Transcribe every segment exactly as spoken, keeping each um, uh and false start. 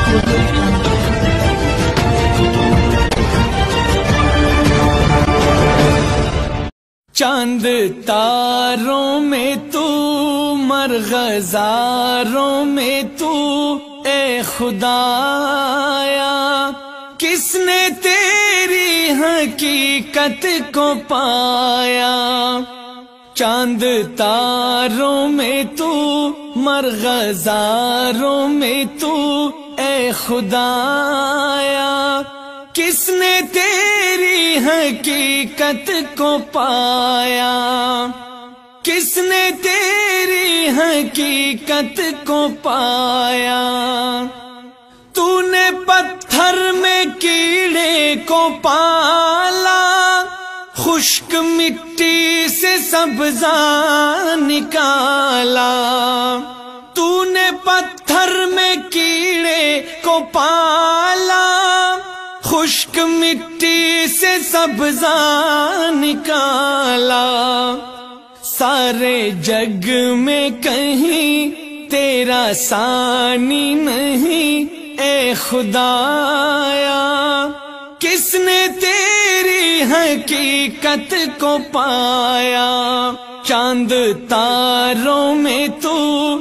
چاند تاروں میں تو، مرغزاروں میں تو، اے خدایا کس نے تیری حقیقت کو پایا؟ چاند تاروں میں تو، مرغزاروں میں تو، اے خدایا کس نے تیری حقیقت کو پایا؟ کس نے تیری حقیقت کو پایا؟ تو نے پتھر میں کیڑے کو پالا، خشک مٹی سے سبزہ نکالا۔ تو نے پتھر میں کیڑے کو پالا، خشک مٹی سے سبزہ نکالا۔ سارے جگ میں کہیں تیرا ثانی نہیں، اے خدایا کس نے تیری حقیقت کو پایا؟ چاند تاروں میں تو،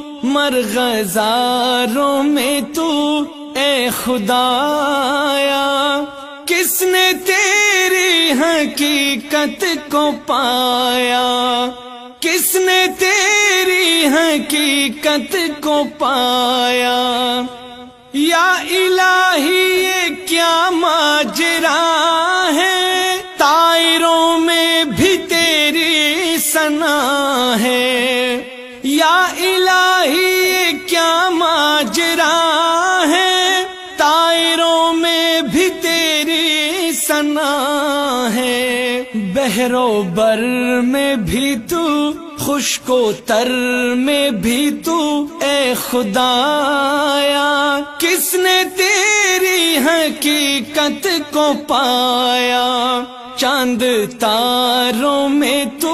مرغزاروں میں تو، اے خدایا کس نے تیری حقیقت کو پایا؟ کس نے تیری حقیقت کو پایا؟ یا الہی یہ کیا ماجرا ہے، طائروں میں بھی تیری ثنا ہے۔ یا الہی یہ کیا ماجرا ہے، طائروں میں بھی تیری ثنا ہے۔ بحر و بر میں بھی تو، خشک و تر میں بھی تو، اے خدایا کس نے تیری حقیقت کو پایا؟ چاند تاروں میں تو،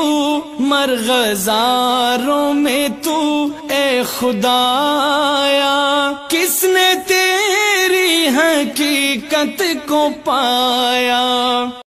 مرغزاروں میں تو، اے خدایا کس نے تیری حقیقت کو پایا؟